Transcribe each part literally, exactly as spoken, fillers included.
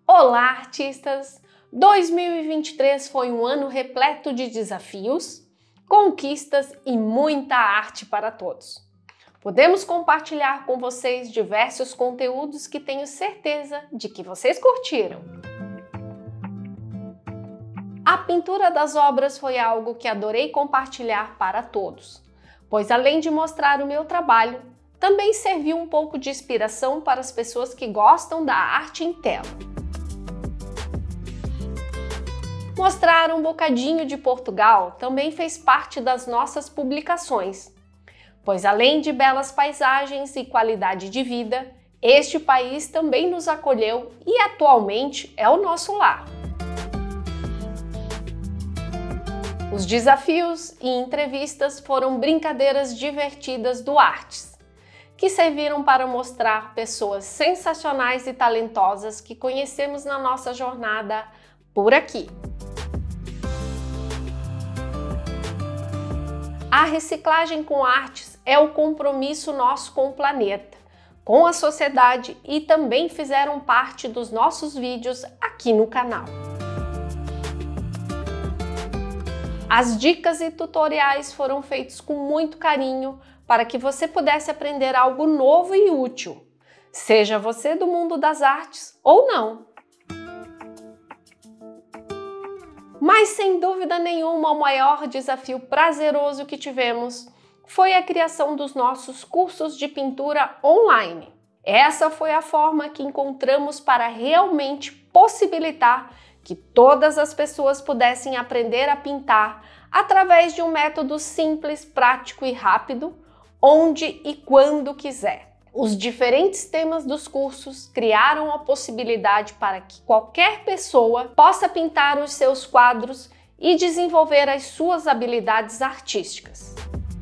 Olá, artistas! dois mil e vinte e três foi um ano repleto de desafios, conquistas e muita arte para todos. Podemos compartilhar com vocês diversos conteúdos que tenho certeza de que vocês curtiram. A pintura das obras foi algo que adorei compartilhar para todos, pois além de mostrar o meu trabalho, também serviu um pouco de inspiração para as pessoas que gostam da arte em tela. Mostrar um bocadinho de Portugal também fez parte das nossas publicações, pois além de belas paisagens e qualidade de vida, este país também nos acolheu e atualmente é o nosso lar. Os desafios e entrevistas foram brincadeiras divertidas do Artes, que serviram para mostrar pessoas sensacionais e talentosas que conhecemos na nossa jornada por aqui. A reciclagem com artes é o compromisso nosso com o planeta, com a sociedade e também fizeram parte dos nossos vídeos aqui no canal. As dicas e tutoriais foram feitos com muito carinho para que você pudesse aprender algo novo e útil, seja você do mundo das artes ou não. Mas sem dúvida nenhuma, o maior desafio prazeroso que tivemos foi a criação dos nossos cursos de pintura online. Essa foi a forma que encontramos para realmente possibilitar que todas as pessoas pudessem aprender a pintar através de um método simples, prático e rápido, onde e quando quiser. Os diferentes temas dos cursos criaram a possibilidade para que qualquer pessoa possa pintar os seus quadros e desenvolver as suas habilidades artísticas.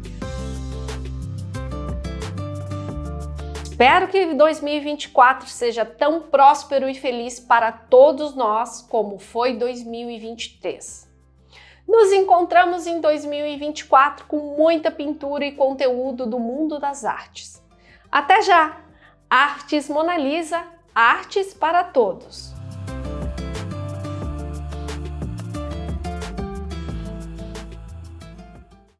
Espero que dois mil e vinte e quatro seja tão próspero e feliz para todos nós como foi dois mil e vinte e três. Nos encontramos em dois mil e vinte e quatro com muita pintura e conteúdo do mundo das artes. Até já! Artes Mona Lisa, artes para todos!